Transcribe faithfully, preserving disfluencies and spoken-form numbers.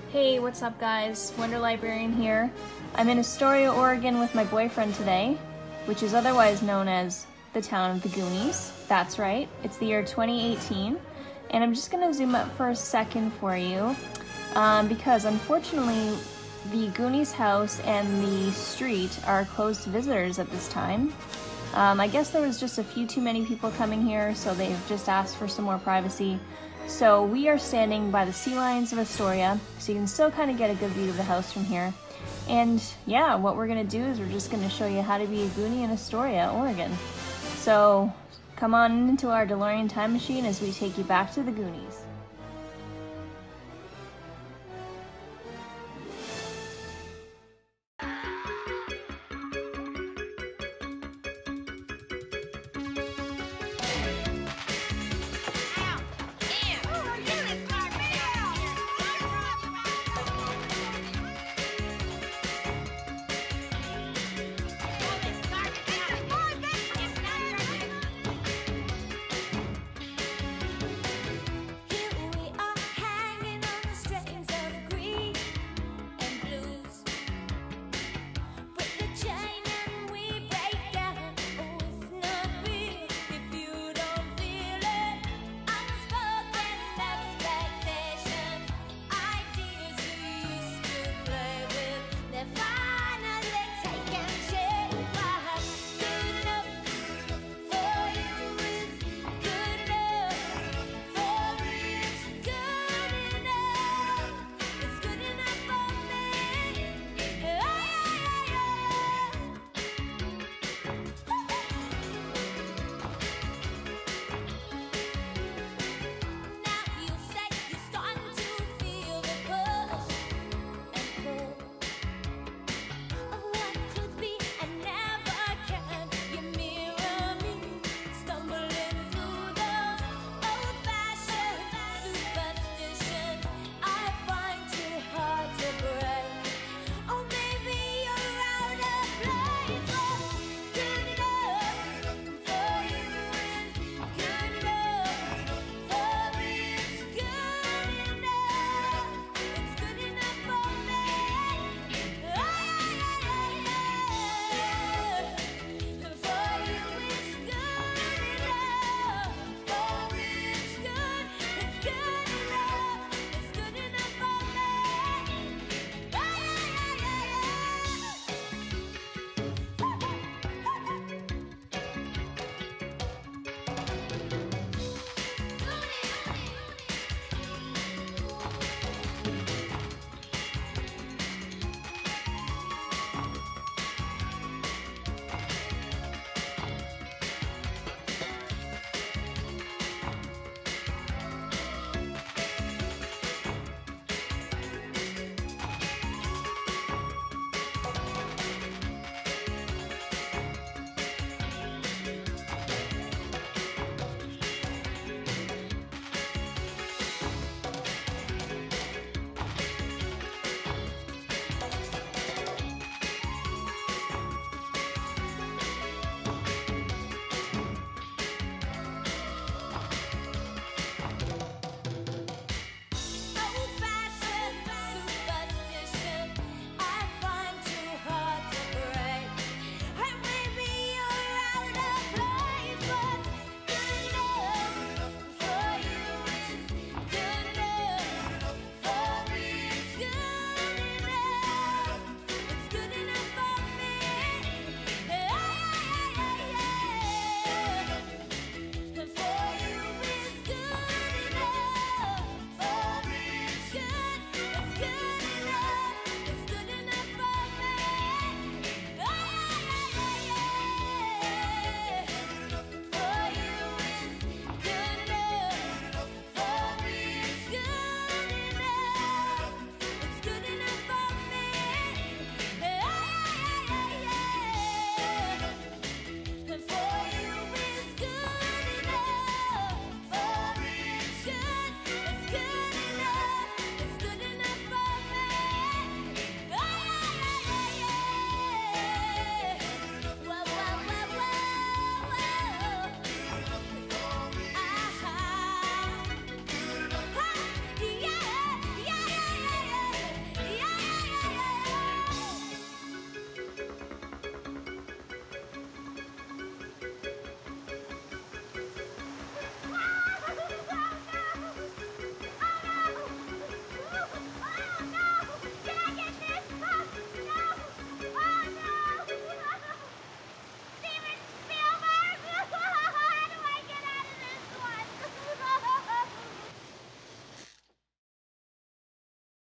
Hey, what's up guys? Wonder Librarian here. I'm in Astoria, Oregon with my boyfriend today, which is otherwise known as the town of the Goonies. That's right, it's the year twenty eighteen, and I'm just gonna zoom up for a second for you, um, because unfortunately the Goonies house and the street are closed to visitors at this time. Um, I guess there was just a few too many people coming here, so they've just asked for some more privacy. So we are standing by the sea lions of Astoria, so you can still kind of get a good view of the house from here. And yeah, what we're gonna do is we're just gonna show you how to be a Goonie in Astoria, Oregon. So come on into our DeLorean Time Machine as we take you back to the Goonies.